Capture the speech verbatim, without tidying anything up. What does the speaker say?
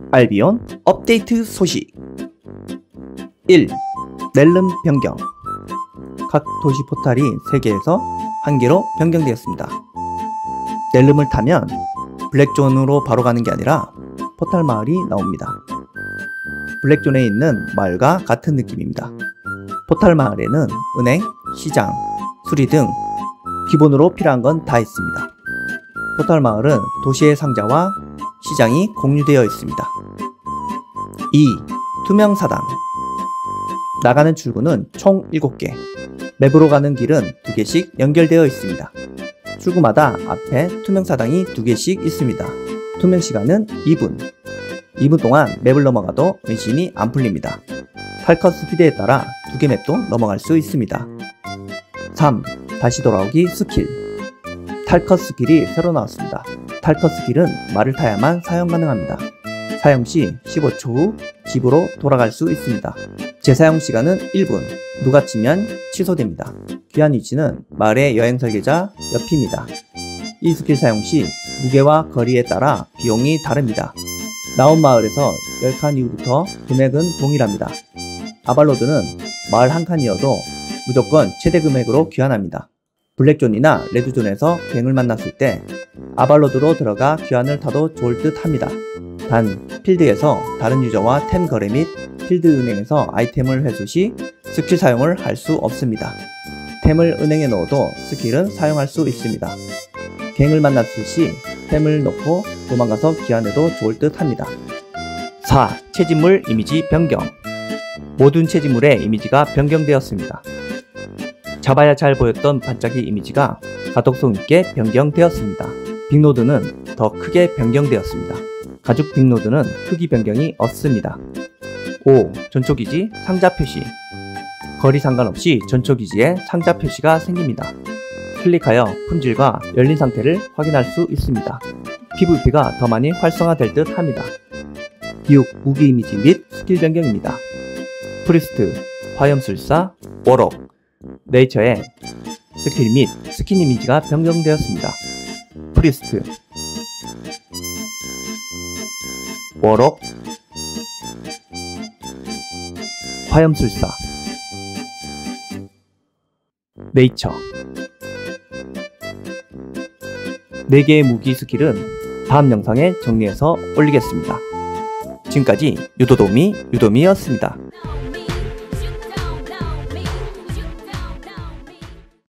알비온 업데이트 소식. 일. 낼름 변경. 각 도시 포탈이 세 개에서 한 개로 변경되었습니다. 낼름을 타면 블랙존으로 바로 가는 게 아니라 포탈 마을이 나옵니다. 블랙존에 있는 마을과 같은 느낌입니다. 포탈 마을에는 은행, 시장, 수리 등 기본으로 필요한 건 다 있습니다. 포탈 마을은 도시의 상자와 시장이 공유되어 있습니다. 이. 투명 사당. 나가는 출구는 총 일곱 개, 맵으로 가는 길은 두 개씩 연결되어 있습니다. 출구마다 앞에 투명 사당이 두 개씩 있습니다. 투명 시간은 이 분. 이 분 동안 맵을 넘어가도 은신이 안 풀립니다. 탈컷 스피드에 따라 두 개 맵도 넘어갈 수 있습니다. 삼. 다시 돌아오기 스킬. 탈컷 스킬이 새로 나왔습니다. 탈컷 스킬은 말을 타야만 사용 가능합니다. 사용 시 십오 초 후 집으로 돌아갈 수 있습니다. 재사용 시간은 일 분, 누가 치면 취소됩니다. 귀한 위치는 마을의 여행 설계자 옆입니다. 이 스킬 사용 시 무게와 거리에 따라 비용이 다릅니다. 나온 마을에서 열 칸 이후부터 금액은 동일합니다. 아발로드는 마을 한 칸이어도 무조건 최대 금액으로 귀환합니다. 블랙존이나 레드존에서 갱을 만났을 때 아발로드로 들어가 귀환을 타도 좋을 듯 합니다. 단, 필드에서 다른 유저와 템 거래 및 필드 은행에서 아이템을 회수 시 스킬 사용을 할 수 없습니다. 템을 은행에 넣어도 스킬은 사용할 수 있습니다. 갱을 만났을 시 템을 넣고 도망가서 귀환해도 좋을 듯 합니다. 사. 채집물 이미지 변경. 모든 채집물의 이미지가 변경되었습니다. 잡아야 잘 보였던 반짝이 이미지가 가독성 있게 변경되었습니다. 빅노드는 더 크게 변경되었습니다. 가죽 빅노드는 크기 변경이 없습니다. 오. 전초기지 상자 표시. 거리 상관없이 전초기지에 상자 표시가 생깁니다. 클릭하여 품질과 열린 상태를 확인할 수 있습니다. 피브이피가 더 많이 활성화될 듯 합니다. 기욱 무기 이미지 및 스킬 변경입니다. 프리스트, 화염술사, 워록, 네이처의 스킬 및 스킨 이미지가 변경되었습니다. 프리스트, 워록, 화염술사, 네이처. 네 개의 무기 스킬은 다음 영상에 정리해서 올리겠습니다. 지금까지 유도도미 유도미였습니다.